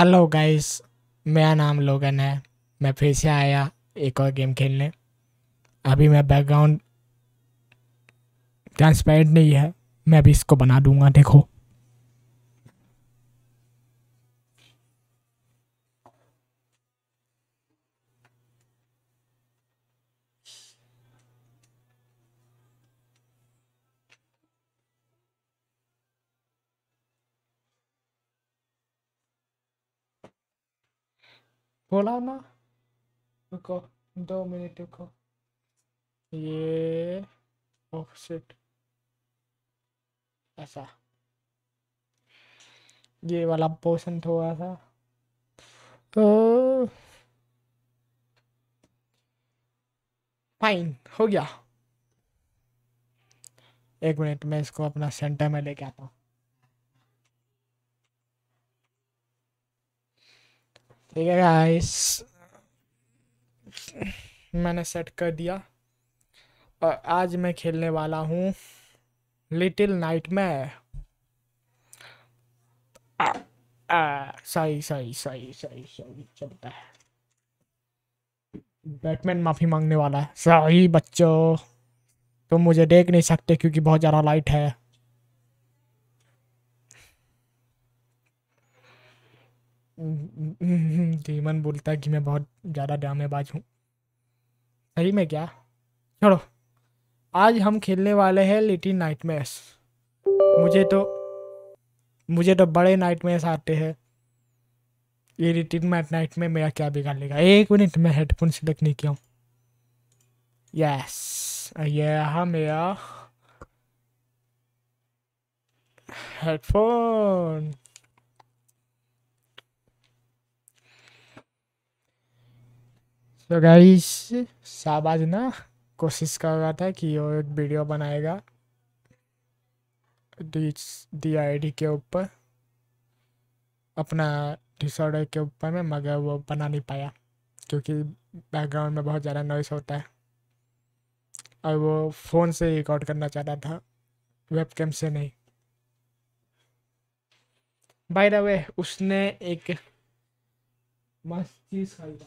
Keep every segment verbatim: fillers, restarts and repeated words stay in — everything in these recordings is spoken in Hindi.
हेलो गाइस, मेरा नाम लोगन है। मैं फिर से आया एक और गेम खेलने। अभी मैं बैकग्राउंड ट्रांसपेरेंट नहीं है, मैं अभी इसको बना दूंगा। देखो, बोला ना। रुको, दो मिनट रुको। ये ओह शिट, ऐसा ये वाला पोर्शन थोड़ा सा तो फाइन हो गया। एक मिनट, मैं इसको अपना सेंटर में लेके आता हूँ। ठीक है गाइस, मैंने सेट कर दिया और आज मैं खेलने वाला हूँ लिटिल नाइटमेयर। आ, आ, सही सही सही सही सही चलता है। बैटमैन माफी मांगने वाला है। सही बच्चों, तुम मुझे देख नहीं सकते क्योंकि बहुत ज़्यादा लाइट है। डीमन बोलता है कि मैं बहुत ज़्यादा ड्रामेबाज हूँ। सही में क्या? छोड़ो, आज हम खेलने वाले हैं लिटिल नाइटमेयर्स। मुझे तो मुझे तो बड़े नाइटमेयर्स आते हैं। ये लिटिल नाइट में मेरा क्या बिगाड़ लेगा? एक मिनट, मैं हेडफोन सिलेक्ट नहीं किया हूँ। यस, ये रहा मेरा हेडफोन। तो गाइस, शाबाश ना, कोशिश कर रहा था कि वो एक वीडियो बनाएगा डी डी आई डी के ऊपर, अपना डिसऑर्डर के ऊपर में, मगर वो बना नहीं पाया क्योंकि बैकग्राउंड में बहुत ज़्यादा नॉइस होता है और वो फ़ोन से रिकॉर्ड करना चाहता था, वेबकैम से नहीं। बाय द वे, उसने एक मस्त चीज़ खरीदा,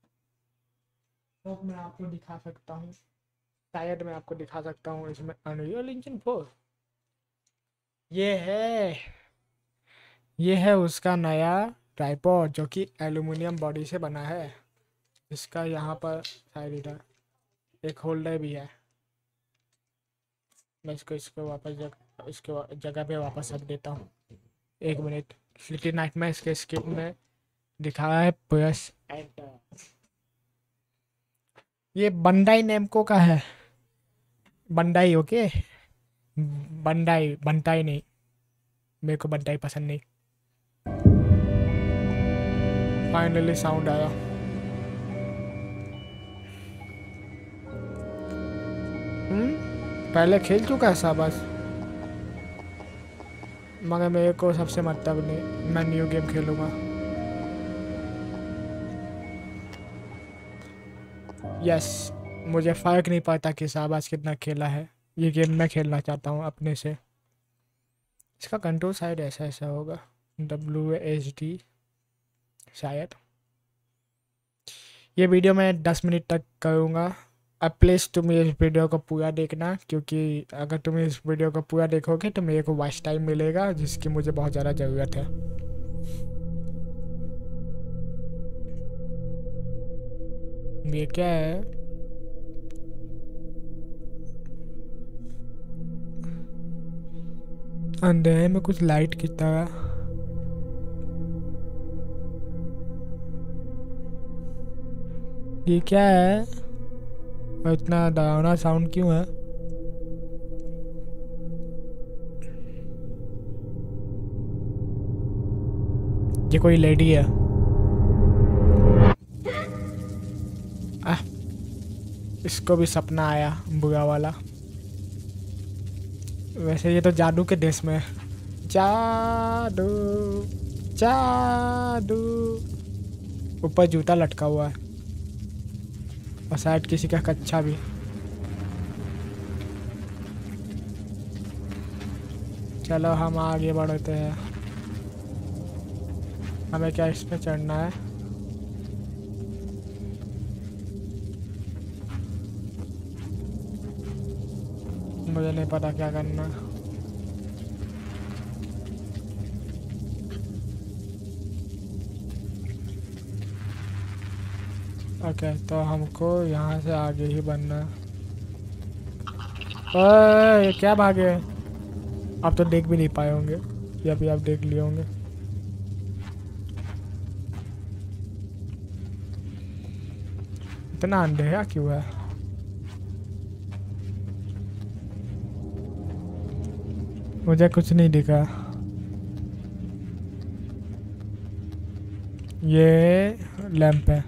तो मैं आपको दिखा सकता हूँ। शायद मैं आपको दिखा सकता हूँ इसमें अनरियल इंजन फोर। ये है ये है उसका नया ट्राइपॉड जो कि एल्यूमिनियम बॉडी से बना है। इसका यहाँ पर शायद इधर एक होल्डर भी है। मैं इसको इसको वापस जग इसको जगह पे वापस रख देता हूँ। एक मिनट, लिटिल नाइट में इसके स्किप में दिखा रहा है प्रेस एंटर। ये बंडाई नेमको का है। बंडाई, ओके। बंडाई, बंटाई नहीं। मेरे को बंटाई पसंद नहीं। फाइनली साउंड आया। हम्म पहले खेल चुका है शाबाश, मगर मेरे को सबसे मतलब नहीं, मैं न्यू गेम खेलूँगा। यस, मुझे फ़र्क नहीं पड़ता कि शाबाश कितना खेला है, ये गेम मैं खेलना चाहता हूँ अपने से। इसका कंट्रोल शायद ऐसा ऐसा होगा, डब्ल्यू एच डी शायद। ये वीडियो मैं दस मिनट तक करूँगा। अब प्लीज़ तुम इस वीडियो को पूरा देखना, क्योंकि अगर तुम इस वीडियो को पूरा देखोगे तो मेरे को वॉच टाइम मिलेगा, जिसकी मुझे बहुत ज़्यादा ज़रूरत है। ये क्या है? अंधेरे में कुछ लाइट की तरह। ये क्या है और इतना डरावना साउंड क्यों है? ये कोई लेडी है। आ, इसको भी सपना आया बुरा वाला। वैसे ये तो जादू के देश में है। जादू, जादू। ऊपर जूता लटका हुआ है और शायद किसी का कच्चा भी। चलो हम आगे बढ़ते हैं। हमें क्या इस पे चढ़ना है? मुझे नहीं पता क्या करना है। ओके तो हमको यहाँ से आगे ही बनना है। ओए, ये क्या भागे? आप तो देख भी नहीं पाए होंगे, या भी आप देख लिए होंगे। इतना अंधेरा क्यों है? मुझे कुछ नहीं दिखा। ये लैंप है।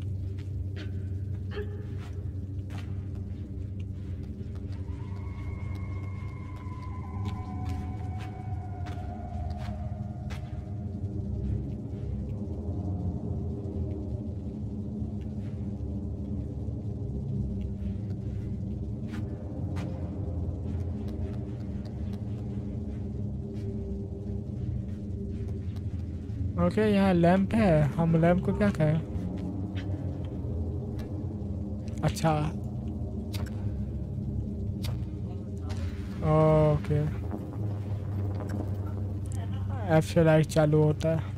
ओके यहाँ लैंप है, हम लैंप को क्या कहें? अच्छा ओके, एफ से लाइट चालू होता है।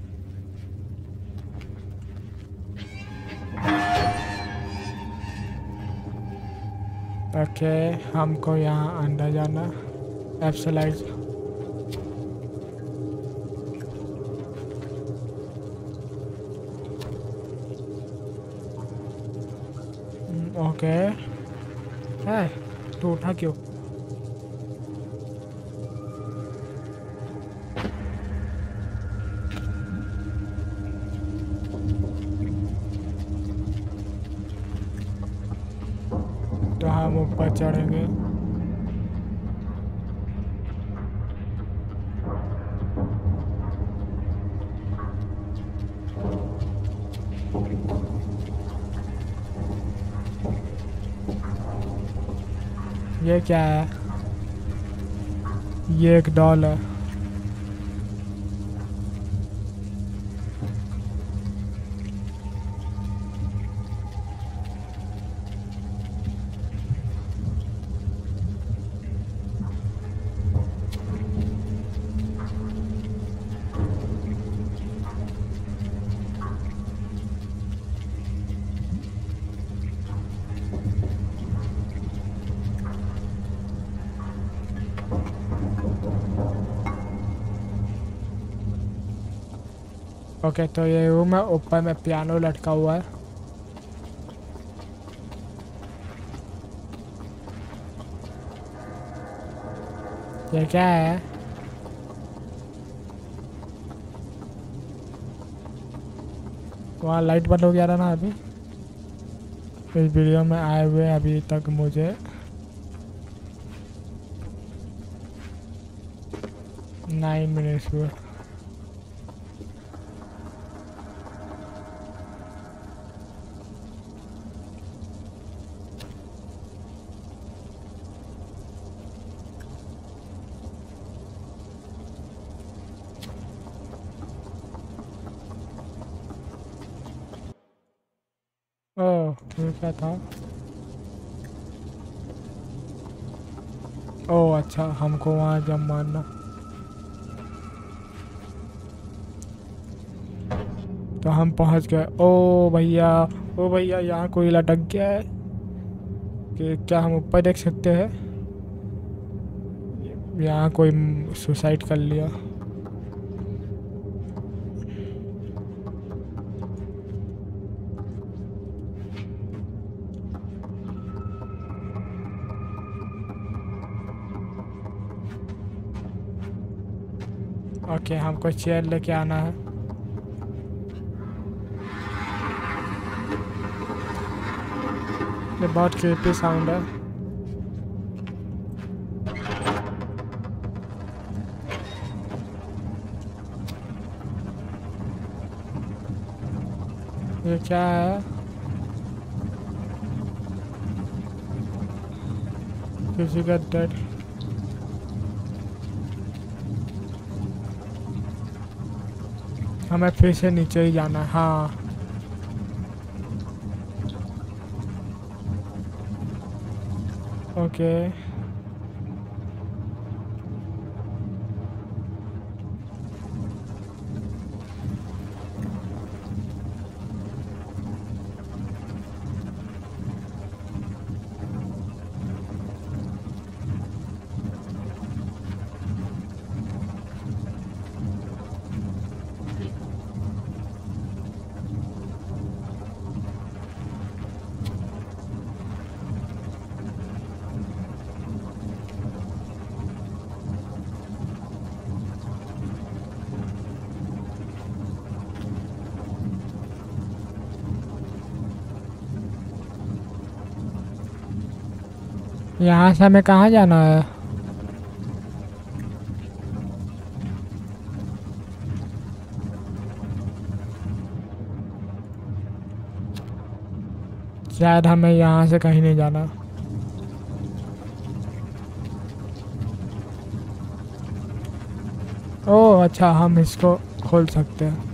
ओके हमको यहाँ अंदर जाना, एफ से लाइट। ओके है तो उठा क्यों? तो हम ऊपर चढ़ेंगे। ये क्या है? ये एक डॉल है। ओके तो ये रूम है, ऊपर में पियानो लटका हुआ है। ये क्या है? वहाँ लाइट बंद हो गया था ना अभी। इस वीडियो में आए हुए अभी तक मुझे नाइन मिनट्स हुए। ओह ये क्या था? ओह अच्छा, हमको वहाँ जम मारना। तो हम पहुँच गए। ओ भैया, ओ भैया यहाँ कोई लटक गया है कि क्या हम ऊपर देख सकते हैं? यहाँ कोई सुसाइड कर लिया। ओके हमको चेयर लेके आना है। ये बहुत क्रीपी साउंड है। ये क्या है? किसी का डेड। हमें फिर से नीचे ही जाना है। हाँ ओके। यहाँ से हमें कहाँ जाना है? शायद हमें यहाँ से कहीं नहीं जाना। ओह अच्छा, हम इसको खोल सकते हैं।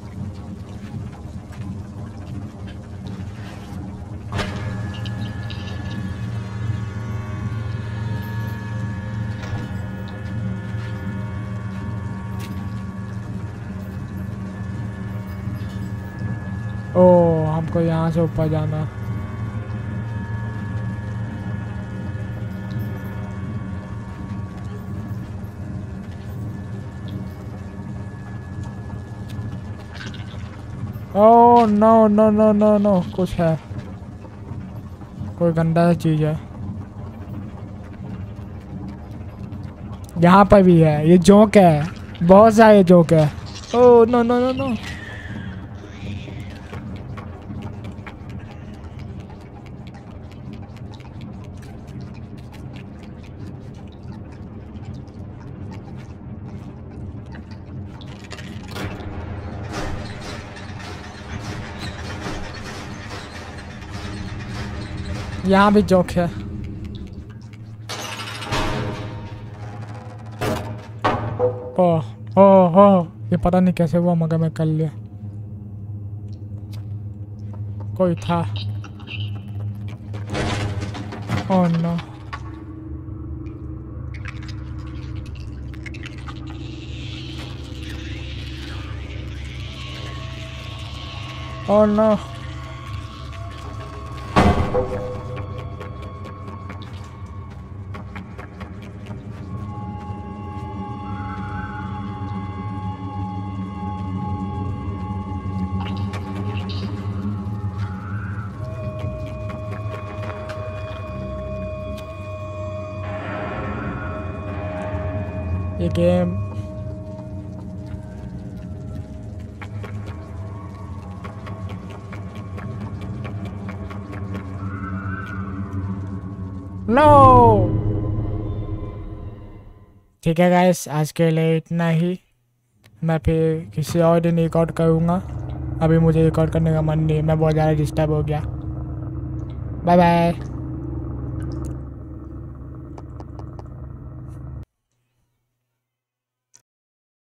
ओह हमको यहाँ से ऊपर जाना। Oh no no no no no, कुछ है, कोई गंदा सा चीज है। यहाँ पर भी है, ये जोक है, बहुत सारे जोक है। Oh no no no no. यहाँ भी जोक है। ओह ओह ओह, ये पता नहीं कैसे हुआ मगर मैं कर लिया। कोई था। Oh no. Oh no. ये गेम नो। ठीक है गाइस, आज के लिए इतना ही। मैं फिर किसी और दिन रिकॉर्ड करूँगा। अभी मुझे रिकॉर्ड करने का मन नहीं है, मैं बहुत ज़्यादा डिस्टर्ब हो गया। Bye bye.